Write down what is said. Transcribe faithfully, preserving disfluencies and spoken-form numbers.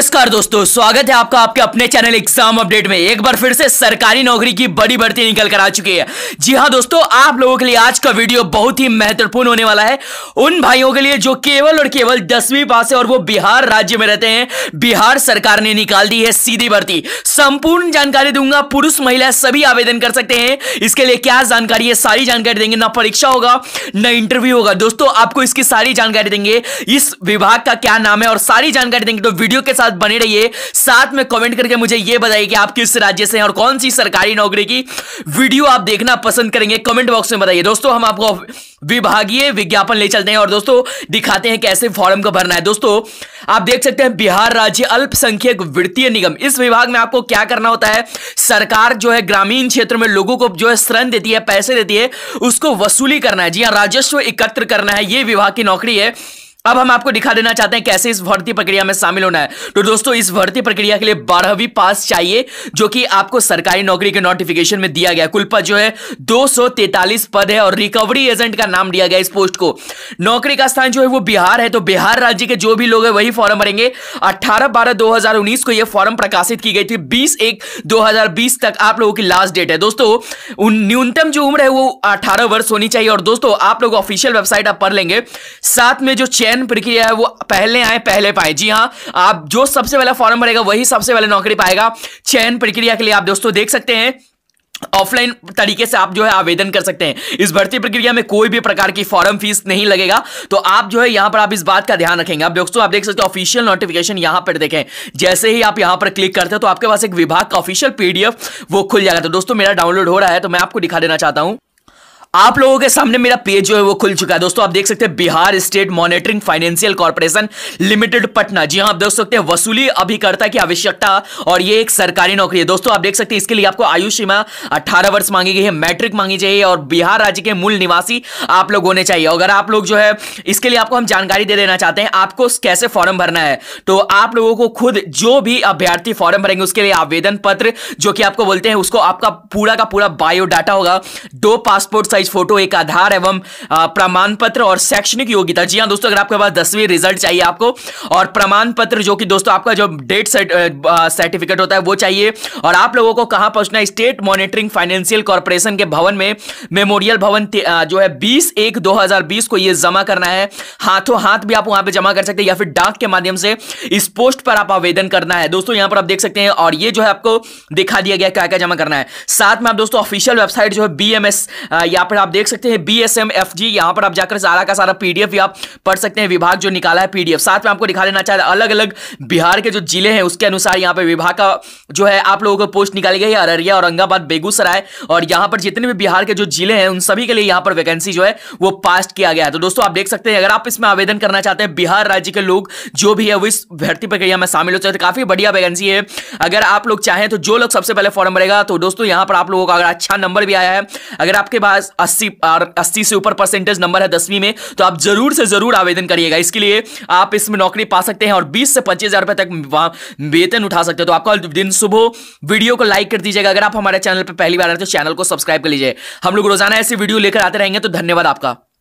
नमस्कार दोस्तों, स्वागत है आपका आपके अपने चैनल एग्जाम अपडेट में। एक बार फिर से सरकारी नौकरी की बड़ी भर्ती निकल कर आ चुकी है। जी हां दोस्तों, आप लोगों के लिए आज का वीडियो बहुत ही महत्वपूर्ण होने वाला है। उन भाइयों के लिए जो केवल और केवल दसवीं पास है और वो बिहार राज्य में रहते हैं। बिहार सरकार ने निकाल दी है सीधी भर्ती। संपूर्ण जानकारी दूंगा, पुरुष महिला सभी आवेदन कर सकते हैं। इसके लिए क्या जानकारी है, सारी जानकारी देंगे। ना परीक्षा होगा ना इंटरव्यू होगा दोस्तों, आपको इसकी सारी जानकारी देंगे। इस विभाग का क्या नाम है और सारी जानकारी देंगे, तो वीडियो के साथ बने रहिए। साथ में कमेंट करके मुझे यह बताइए कि आप किस राज्य से हैं और कौन सी सरकारी नौकरी की वीडियो आप देखना पसंद करेंगे, कमेंट बॉक्स में बताइए। दोस्तों हम आपको विभागीय विज्ञापन ले चलते हैं और दोस्तों दिखाते हैं कैसे फॉर्म को भरना है। दोस्तों आप देख सकते हैं बिहार राज्य अल्पसंख्यक वित्तीय निगम, इस विभाग में आपको क्या करना होता है। सरकार जो है ग्रामीण क्षेत्र में लोगों को जो है ऋण देती है, पैसे देती है, उसको वसूली करना है। जी हां, राजस्व एकत्र करना है, यह विभाग की नौकरी है। अब हम आपको दिखा देना चाहते हैं कैसे इस भर्ती प्रक्रिया में शामिल होना है। तो दोस्तों इस भर्ती प्रक्रिया के लिए बारहवीं पास चाहिए, जो कि आपको सरकारी नौकरी के नोटिफिकेशन में दिया गया। कुल पद जो है दो सौ तैंतालीस पद है और रिकवरी एजेंट का नाम दिया गया इस पोस्ट को। नौकरी का स्थान जो है वो बिहार है, तो बिहार राज्य के जो भी लोग हैं वही फॉर्म भरेंगे। अठारह बारह दो हजार उन्नीस को यह फॉर्म प्रकाशित की गई थी। बीस एक दो हजार बीस तक आप लोगों की लास्ट डेट है। दोस्तों न्यूनतम जो उम्र है वो अठारह वर्ष होनी चाहिए। और दोस्तों आप लोग ऑफिशियल वेबसाइट आप पढ़ लेंगे। साथ में जो प्रक्रिया है वो पहले आए पहले पाए। जी हां, आप जो सबसे पहले फॉर्म भरेगा वही सबसे पहले नौकरी पाएगा। चयन प्रक्रिया के लिए आप दोस्तों देख सकते हैं ऑफलाइन तरीके से आप जो है आवेदन कर सकते हैं। इस भर्ती प्रक्रिया में कोई भी प्रकार की फॉर्म फीस नहीं लगेगा, तो आप जो है यहां पर आप इस बात का ध्यान रखेंगे। आप दोस्तों आप देख सकते हैं ऑफिशियल नोटिफिकेशन यहां पर देखें। जैसे ही आप यहां पर क्लिक करते हैं तो आपके पास एक विभाग का ऑफिशियल पीडीएफ वो खुल जाएगा। तो दोस्तों मेरा डाउनलोड हो रहा है, तो मैं आपको दिखा देना चाहता हूं। आप लोगों के सामने मेरा पेज जो है वो खुल चुका है। दोस्तों आप देख सकते हैं Bihar state monitoring financial corporation limited Patna. जी हां, आप देख सकते हैं वसूली अभिकर्ता की आवश्यकता और ये एक सरकारी नौकरी है। दोस्तों आप देख सकते हैं इसके लिए आपको आयु सीमा अठारह वर्ष मांगी गई है, मैट्रिक मांगी चाहिए और बिहार राज्य के मूल निवासी आप लोग होने चाहिए। अगर आप लोग जो है इसके लिए आपको हम जानकारी दे देना चाहते हैं आपको कैसे फॉर्म भरना है। तो आप लोगों को खुद जो भी अभ्यर्थी फॉर्म भरेंगे उसके लिए आवेदन पत्र जो कि आपको बोलते हैं उसको आपका पूरा का पूरा बायोडाटा होगा, दो पासपोर्ट साइज फोटो, एक आधार एवं प्रमाण पत्र और शैक्षणिक योग्यता। जी हां दोस्तों, अगर आपके पास दसवीं रिजल्ट चाहिए आपको और प्रमाण पत्र जो कि दोस्तों आपका जो डेट सर्टिफिकेट होता है वो चाहिए। और आप लोगों को कहां पहुंचना है, स्टेट मॉनिटरिंग फाइनेंशियल कॉर्पोरेशन के भवन में, मेमोरियल भवन जो है बीस एक दो हजार बीस को ये जमा करना है। हाथों हाथ भी आप वहां पे जमा कर सकते हैं या फिर डाक के माध्यम से इस पोस्ट पर आप आवेदन करना है। दोस्तों यहां पर आप देख सकते हैं और ये जो है आपको दिखा दिया गया क्या क्या जमा करना है। साथ में आप दोस्तों ऑफिशियल वेबसाइट जो है बीएमएस, यहां पर आप देख सकते हैं बीएसएमएफजी, यहां पर आप जाकर सारा का सारा पीडीएफ भी आप पढ़ सकते हैं। विभाग जो निकाला है पीडीएफ, साथ में आपको दिखा देना चाहता है अलग अलग बिहार के जो जिले हैं उसके अनुसार यहां पर विभाग का जो है आप लोगों को पोस्ट निकाली गई है। अररिया, औरंगाबाद, बेगूसराय और यहां पर जितने भी बिहार के जो जिले हैं उन सभी के लिए यहां पर वैकेंसी जो है वो पास किया गया है। तो दोस्तों आप देख सकते हैं अगर आप इसमें आवेदन करना चाहते हैं, बिहार राज्य के लोग जो भी है वो इस भर्ती प्रक्रिया में शामिल हो सकते हैं। काफी बढ़िया वैकेंसी है। अगर आप लोग चाहें तो जो लोग सबसे पहले फॉर्म भरेगा, तो दोस्तों यहां पर आप लोगों का अगर अच्छा नंबर भी आया है, अगर आपके पास अस्सी अस्सी से ऊपर परसेंटेज नंबर है दसवीं में, तो आप जरूर से जरूर आवेदन करिएगा। इसके लिए आप इसमें नौकरी पा सकते हैं और बीस से पच्चीस हजार रुपए तक वेतन उठा सकते हैं। तो आपका दिन सुबह वीडियो को लाइक कर दीजिएगा। अगर आप हमारे चैनल पर पहली बार आए तो चैनल को सब्सक्राइब कर लीजिए। हम लोग रोजाना ऐसी वीडियो लेकर आते रहेंगे। तो धन्यवाद आपका।